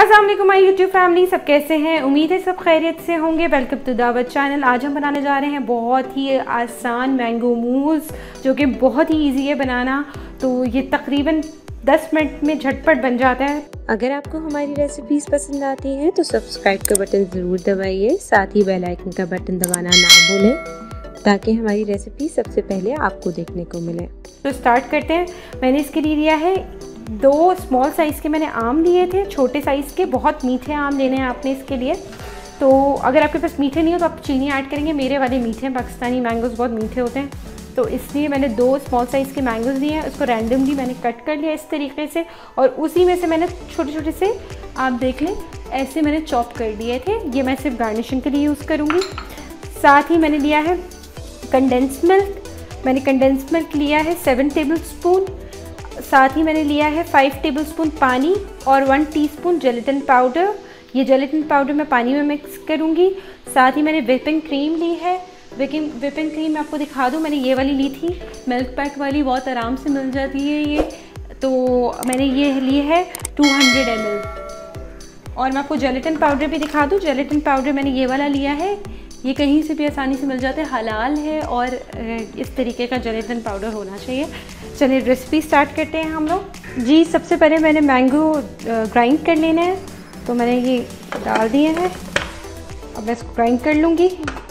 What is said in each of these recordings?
अस्सलाम वालेकुम my YouTube family, सब कैसे हैं? उम्मीद है सब खैरियत से होंगे। Welcome to Dawat channel. आज हम बनाने जा रहे हैं बहुत ही आसान मैंगो मूस, जो कि बहुत ही इजी है बनाना। तो ये तकरीबन 10 मिनट में झटपट बन जाता है। अगर आपको हमारी रेसिपीज़ पसंद आती हैं तो सब्सक्राइब का बटन ज़रूर दबाइए, साथ ही बेल आइकन का बटन दबाना ना भूलें ताकि हमारी रेसिपी सबसे पहले आपको देखने को मिले। तो स्टार्ट करते हैं। मैंने इसके लिए लिया है 2 स्मॉल साइज़ के मैंने आम लिए थे, छोटे साइज़ के। बहुत मीठे आम लेने हैं आपने इसके लिए। तो अगर आपके पास मीठे नहीं हो तो आप चीनी ऐड करेंगे। मेरे वाले मीठे हैं, पाकिस्तानी मैंगोज़ बहुत मीठे होते हैं, तो इसलिए मैंने 2 स्मॉल साइज़ के मैंगोज़ लिए हैं। उसको रैंडमली मैंने कट कर लिया इस तरीके से, और उसी में से मैंने छोटे छोटे से, आप देख लें, ऐसे मैंने चॉप कर दिए थे। ये मैं सिर्फ गार्निशिंग के लिए यूज़ करूँगी। साथ ही मैंने लिया है कंडेंस मिल्क। मैंने कंडेंस मिल्क लिया है 7 टेबलस्पून। साथ ही मैंने लिया है 5 टेबलस्पून पानी और 1 टीस्पून जेलेटिन पाउडर। ये जेलेटिन पाउडर मैं पानी में मिक्स करूँगी। साथ ही मैंने व्हिपिंग क्रीम ली है। व्हिपिंग क्रीम मैं आपको दिखा दूँ, मैंने ये वाली ली थी, मिल्क पैक वाली, बहुत आराम से मिल जाती है ये। तो मैंने ये ली है 200 ml। और मैं आपको जेलेटिन पाउडर भी दिखा दूँ। जेलेटिन पाउडर मैंने ये वाला लिया है, ये कहीं से भी आसानी से मिल जाता है, हलाल है, और इस तरीके का जेलेटिन पाउडर होना चाहिए। चलिए रेसिपी स्टार्ट करते हैं हम लोग। जी, सबसे पहले मैंने मैंगो ग्राइंड कर लेना है, तो मैंने ये डाल दिए हैं। अब मैं इसको ग्राइंड कर लूँगी।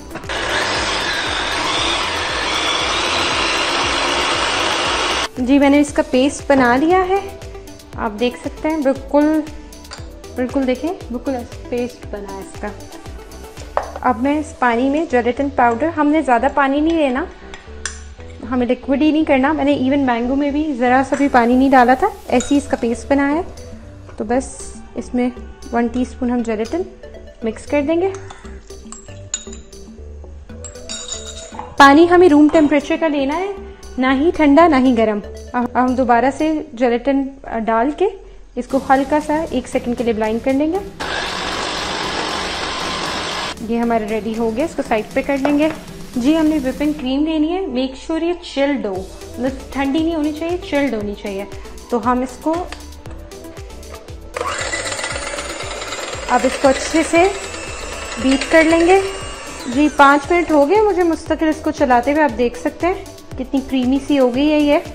जी, मैंने इसका पेस्ट बना लिया है, आप देख सकते हैं। बिल्कुल देखें, बिल्कुल पेस्ट बना है इसका। अब मैं इस पानी में जेलेटिन पाउडर, हमने ज़्यादा पानी नहीं लेना, हमें लिक्विड ही नहीं करना। मैंने इवन मैंगो में भी ज़रा सा भी पानी नहीं डाला था, ऐसे ही इसका पेस्ट बनाया है। तो बस इसमें 1 टीस्पून हम जेलेटिन मिक्स कर देंगे। पानी हमें रूम टेम्परेचर का लेना है, ना ही ठंडा ना ही गर्म। अब हम दोबारा से जेलेटिन डाल के इसको हल्का सा 1 सेकंड के लिए ब्लाइंड कर लेंगे। ये हमारा रेडी हो गया, इसको साइड पे कर लेंगे। जी, हमने व्हिपिंग क्रीम लेनी है। मेक श्योर ये चिल्ड हो, मतलब ठंडी नहीं होनी चाहिए, चिल्ड होनी चाहिए। तो हम इसको अच्छे से बीट कर लेंगे। जी, 5 मिनट हो गए मुझे मुस्तकिल इसको चलाते हुए। आप देख सकते हैं कितनी क्रीमी सी हो गई है ये।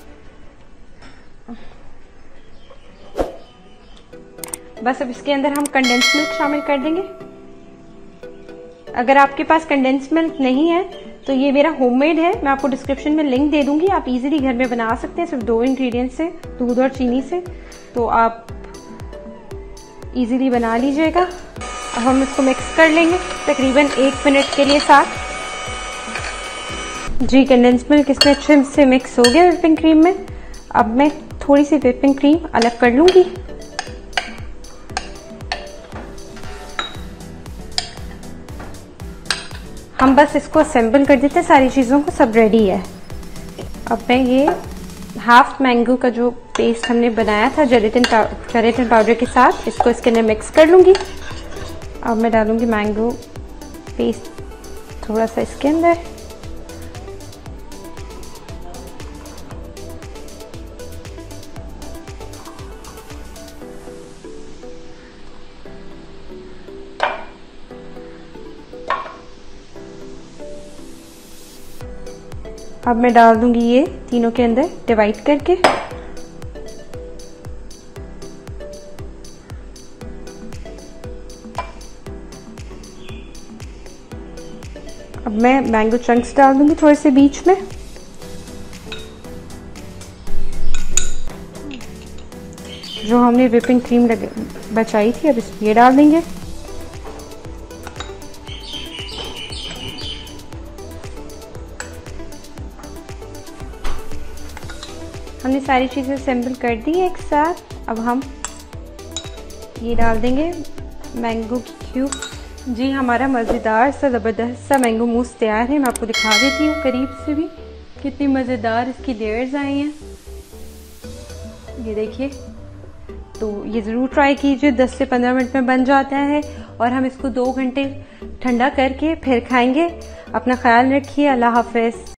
बस अब इसके अंदर हम कंडेंस मिल्क शामिल कर देंगे। अगर आपके पास कंडेंस मिल्क नहीं है तो ये मेरा होममेड है, मैं आपको डिस्क्रिप्शन में लिंक दे दूंगी। आप इजीली घर में बना सकते हैं, सिर्फ 2 इंग्रेडिएंट से, दूध और चीनी से। तो आप इजीली बना लीजिएगा। अब हम इसको मिक्स कर लेंगे तकरीबन 1 मिनट के लिए साथ। जी, कंडेंस मिल्क इसमें अच्छे से मिक्स हो गया व्हिपिंग क्रीम में। अब मैं थोड़ी सी व्हिपिंग क्रीम अलग कर लूंगी। हम बस इसको असेंबल कर देते हैं, सारी चीज़ों को, सब रेडी है। अब मैं ये हाफ मैंगो का जो पेस्ट हमने बनाया था जेलेटिन पाउडर के साथ, इसको इसके अंदर मिक्स कर लूँगी। अब मैं डालूँगी मैंगो पेस्ट थोड़ा सा इसके अंदर। अब मैं डाल दूंगी ये तीनों के अंदर डिवाइड करके। अब मैं मैंगो चंक्स डाल दूंगी थोड़े से बीच में। जो हमने व्हिपिंग क्रीम बचाई थी, अब ये डाल देंगे। हमने सारी चीज़ें असेंबल कर दी एक साथ। अब हम ये डाल देंगे मैंगो की क्यूब। जी, हमारा मज़ेदार सा ज़बरदस्त सा मैंगो मूस तैयार है। मैं आपको दिखा देती हूँ करीब से भी, कितनी मज़ेदार इसकी लेयर्स आई हैं, ये देखिए। तो ये ज़रूर ट्राई कीजिए, 10 से 15 मिनट में बन जाता है। और हम इसको 2 घंटे ठंडा करके फिर खाएंगे। अपना ख्याल रखिए। अल्लाह हाफ़िज़।